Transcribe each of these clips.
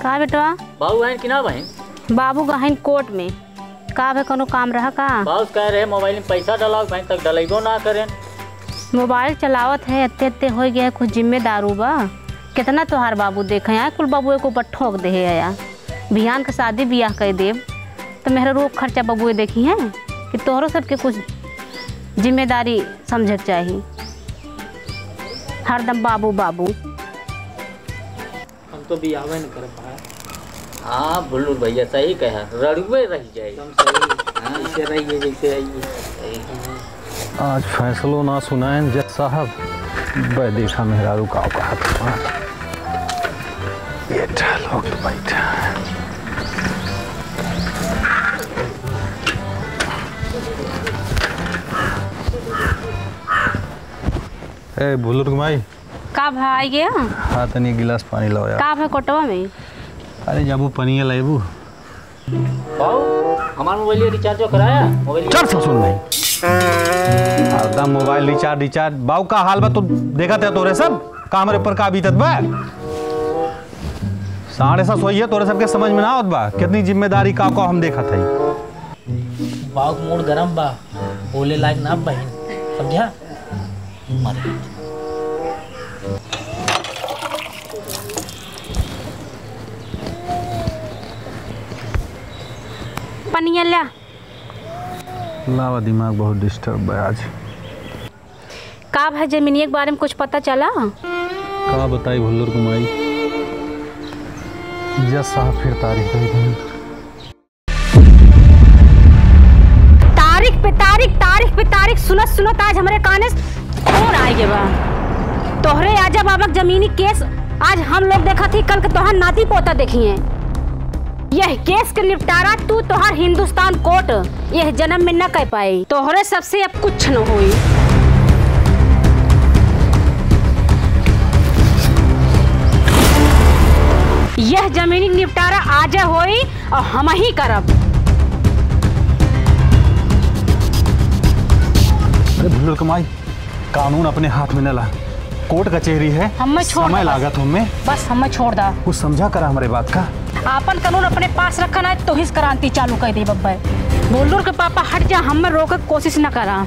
का बेटा? बाबू बहन की ना बहन? बाबू गहन कोर्ट में का भे कोनो काम रहा का? बाबू कह रहे मोबाइल में पैसा डलाओ, बहन तक डलेबो ना करें। मोबाइल चलावत है अत्ते हो गया है, कुछ जिम्मेदारू बा। कितना तोहार बाबू देखे हैं, कुल बाबू को ऊपर ठोक दे है या बिहान के शादी ब्याह कर देव तो मेरा रोग खर्चा बबुए देखी हैं कि तोहरों सबके कुछ जिम्मेदारी समझ चाहिए। हरदम बाबू बाबू हम तो ब्याह नहीं कर पाए। हाँ बुल्लू भैया सही कहा, रड़ुए रह जाए जैसे रहिए जैसे आइए। आज फैसलो ना सुनाएं जज साहब, बै देखा मेहरारू का कहा ये लोग तो बैठा ए बुजुर्ग माई का भाई गया? हाँ तनी गिलास पानी लो यार। का भाई कोटवा में? अरे जाबू पनिया लाइबू। बाबू हमारा मोबाइल रिचार्ज कराया? मोबाइल चल ससुर नहीं एकदम मोबाइल रिचार्ज बाऊ का हाल बा तो देखा थे तोरे सब का हमरे पर का बीतत बा। 7:30 सोई है तोरे सबके समझ में ना आवत बा कितनी जिम्मेदारी का को हम देखा था। बाऊ का मूड गरम बा, बोले लायक ना बहन, समझा? मरे पनिया ला लावा, दिमाग बहुत डिस्टर्ब है आज। का भाई जमीनिया के बारे में कुछ पता चला? का बताई भुल्लर कुमाई, जज साहब फिर तारीख दे दें। तारीख पे तारीख सुनत आज हमारे काने और आएगे बा। तोहरे आजा बाबक जमीनी केस आज हम लोग देखा थी, कल के तोहर नाती पोता देखिए। यह केस के निपटारा तू तोहर हिंदुस्तान कोर्ट यह जन्म में न कर पाई। तोहरे सबसे अब कुछ न हुई। यह जमीनी निपटारा आज होई और हम ही करब। अरे भुल्लर कुमाई, कानून अपने हाथ में न ला, कोर्ट कचहरी है, समय लागत हमें, बस हमें छोड़ दा। कुछ समझा करा हमारे बात का। आपन कानून अपने पास रखना है तो ही क्रांति चालू कर दी बब्बा। बोलूर के पापा हट जा, हम रोक कोशिश न करा।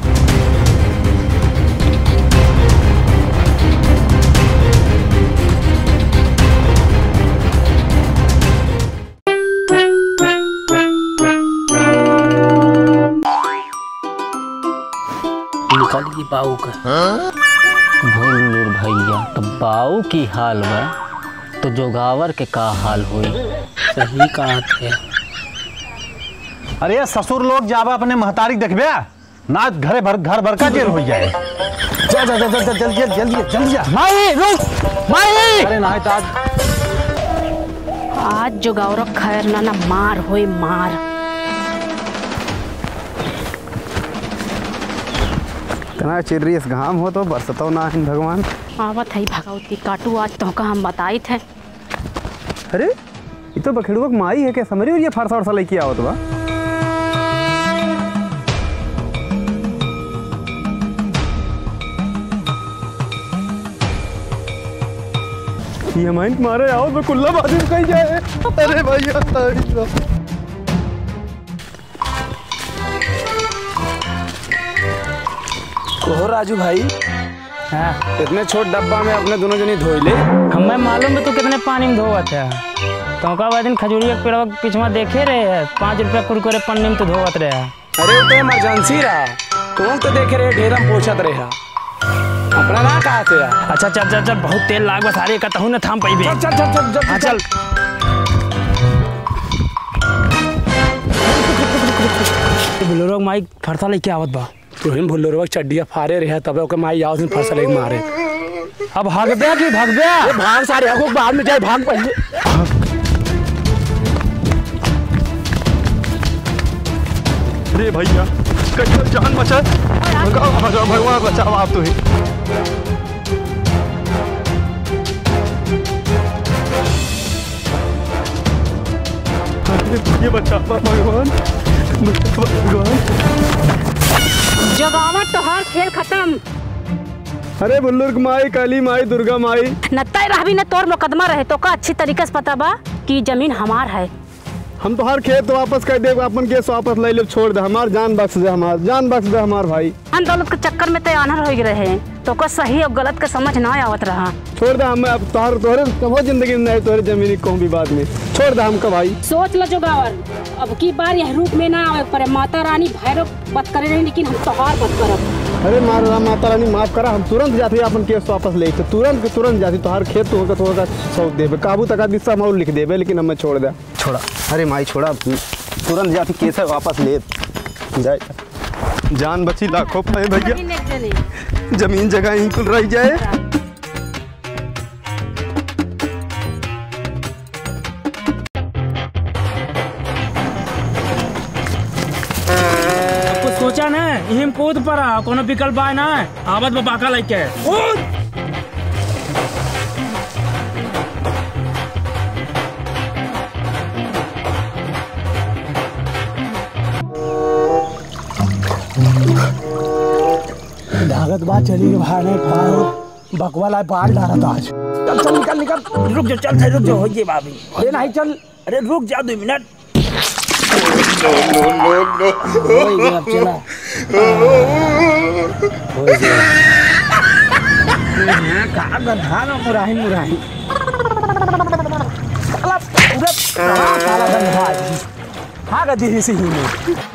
निकालिए बाऊ का। बुल्लू भैया तो बाऊ की हाल बा तो जोगावर के का हाल हुई? सही कहा थे। अरे ससुर लोग जावा अपने महतारी देखबे ना, घर भर का जेल हो जाए। जल्दी माई रुक माई। अरे ना आज जोगावर खैर ना मार होई मार। इतना चिर्रियस घाम हो तो बरसतो ना है भगवान। आवत है भगवती काटू आज तो का हम बताई थे। अरे ये तो बखेड़ुआ की माई है क्या समझ रही हो? ये फरसा वरसा लेके आवत बा। ये माइन मारे आओ तो कुल्ला बाजू कहीं जाए। अरे भैया ओहो राजू भाई, हाँ इतने छोट डब्बा में अपने दोनों जनी धोई ले। हमें मालूम है तू कितने पानी में धोवत है। तो का दिन खजूरिया के पेड़वा पिछवा देखे रहे है, 5 रुपया कुरकुरे पन्नी में तो धोवत रहे। अरे वो तो इमरजेंसी रहा, तुम तो देखे रहे ढेरम पोछत रहे अपना ना कहा थे। अच्छा चल बहुत तेल लाग बस सारे कहूँ ना थाम पाई। चल बुलोरो माई फरसा लेके आवत बा। तुम बुलोरो चड्डिया फारे रहे तब ओके माई आओ से फरसा लेके मारे। अब भागबे कि भागबे? भाग सारे आगो बाद में जाए, भाग पहले। अरे भैया कैसे जान बचा, भगवान बचाओ आप तो ही। ये बचा भगवान, जोगावर तो हर खेल खत्म। अरे बुल्लुर्ग माई, काली माई, दुर्गा माई नत्ता रही न तोर मुकदमा रहे तो का अच्छी तरीके से पता बा। कि जमीन हमार है। हम तो हर खेत वापस कर दे, अपन केस वापस ले ले, छोड़ दे, हमार जान बख्श दे, हमार भाई। हम दौलत के चक्कर में तो आनर हो रहे, तो को सही और गलत का समझ ना आवत रहा। छोड़ दे, हम अब तोहरे कबो जिंदगी में नहीं, तोहरे जमीनी कहूँ भी बाद में छोड़ दे हमका भाई। सोच लो जोगावर, अब की बार यह रूप में ना आवे पर माता रानी भैरव बात करे रही, लेकिन हम तोहार बात करब। अरे माता रानी माफ करा, हम तुरंत जाते अपन केस वापस ले, तुरंत जाती, तो हर खेत तो थोड़ा सौंप देवे, काबू तक दिशा में लिख देवे, लेकिन हमें छोड़ दे। छोड़ा, अरे माई छोड़ा, तुरंत जाती केस वापस ले जाए, जान बची लाखों पे भैया, जमीन जगह यहीं कुल रह जाए। सोचा ना हिम कूद पड़ा, कोनो विकल्प आए ना आवत बाका लेके कूद। लागत बात चली भाई ने बकवाला पाल डाला था आज। चल निकल रुक जा, चल रुक जा, हो गई भाभी। अरे नहीं चल, अरे रुक जा 2 मिनट। चला कहाँ गधा ना मुराही काला गधा हाँ गधी से ही